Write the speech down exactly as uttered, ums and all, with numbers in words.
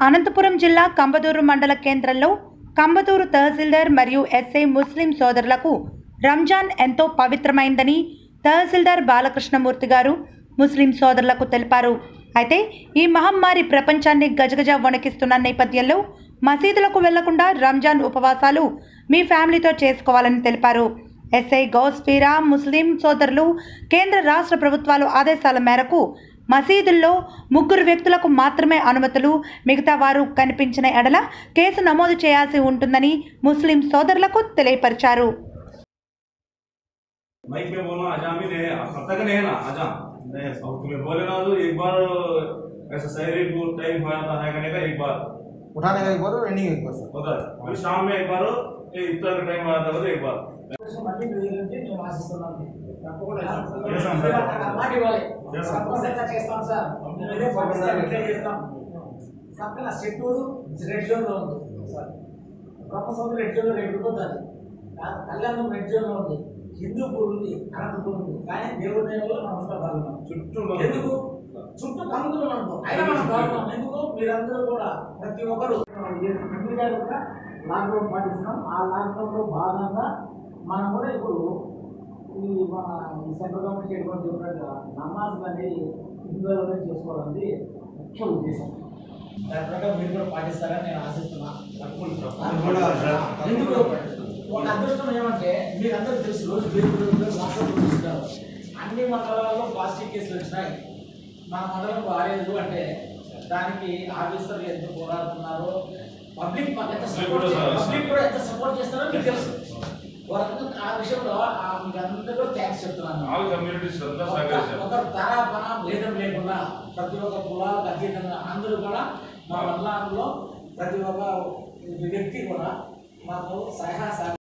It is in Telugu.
అనంతపురం జిల్లా కంబదూరు మండల కేంద్రంలో కంబదూరు తహసీల్దార్ మరియు ఎస్ఐ ముస్లిం సోదరులకు రంజాన్ ఎంతో పవిత్రమైందని తహసీల్దార్ బాలకృష్ణమూర్తి గారు ముస్లిం సోదరులకు తెలిపారు. అయితే ఈ మహమ్మారి ప్రపంచాన్ని గజగజ వణికిస్తున్న నేపథ్యంలో మసీదులకు వెళ్లకుండా రంజాన్ ఉపవాసాలు మీ ఫ్యామిలీతో చేసుకోవాలని తెలిపారు. ఎస్ఐ గౌస్ఫీరా ముస్లిం సోదరులు కేంద్ర రాష్ట్ర ప్రభుత్వాల ఆదేశాల మేరకు మసీదుల్లో ముగ్గురు వ్యక్తులకు మాత్రమే అనుమతులు, మిగతా వారు కనిపించిన ఎడల కేసు నమోదు చేయాల్సి ఉంటుందని ముస్లిం సోదరులకు తెలియపరిచారు. उठाने का एक बार और एंडिंग एक बार सर होता है। अभी शाम में एक बार ये इफ्तार का टाइम आता है एक बार मल्टी मिलियन నేను ఆశిస్తున్నాను. తప్పకుండా చేస్తాం సార్. మాట ఇవ్వాలి. చేస్తాం. తప్పకుండా చేస్తాం సార్. ఇదే పాకిస్తాన్ ఇట్లా చేస్తాం. పక్కన సెట్టూరు రెడ్ జోన్ లో ఉంది సార్. ప్రపంచంలో రెడ్ జోన్ లో రెడ్ పోతుంది. కళ్యాణం రెడ్ జోన్ లో ఉంది. హిందూపూర్ ఉంది, అనంతపూర్ ఉంది. కానీ దేవుడి దయవల్ల మనం అంతా బాగున్నాం. చుట్టూ ఎందుకు చుట్టూ కలుగుతూ మనకు అయినా మనం బాగున్నాం. ఎందుకు మీరందరూ కూడా ప్రతి ఒక్కరు లాక్డౌన్ పాటిస్తున్నాం. ఆ లాక్డౌన్ లో భాగంగా మనం కూడా ఇప్పుడు ఈ మన ఈ సెంట్రల్ గవర్నమెంట్ ఎటువంటి చెప్పినట్టు నమాజ్ అనేది హిందువులనే చేసుకోవాలని ముఖ్య ఉద్దేశం. దాని ప్రకారం మీరు కూడా పాటిస్తారని నేను ఆశిస్తున్నాను. ఎందుకు ఒక అదృష్టం ఏమంటే మీరందరూ తెలిసి రోజు వాట్సాప్ చూస్తున్నారు. అన్ని మండలాల్లో పాజిటివ్ కేసులు వచ్చినాయి. మన మండలం బాగాలేదు అంటే దానికి ఆఫీసర్లు ఎంత పోరాడుతున్నారో, పబ్లిక్ ఎంత సపోర్ట్ పబ్లిక్ కూడా ఎంత సపోర్ట్ చేస్తారో మీకు తెలుసు. ఆ విషయంలో మీకు అందరూ కూడా థ్యాంక్స్ చెప్తున్నాను. ఒక తర పన భేదం లేకుండా ప్రతి ఒక్క కులాలకు అతీతంగా అందరూ కూడా మా మండలంలో ప్రతి ఒక్క వ్యక్తి కూడా మాకు సహాయ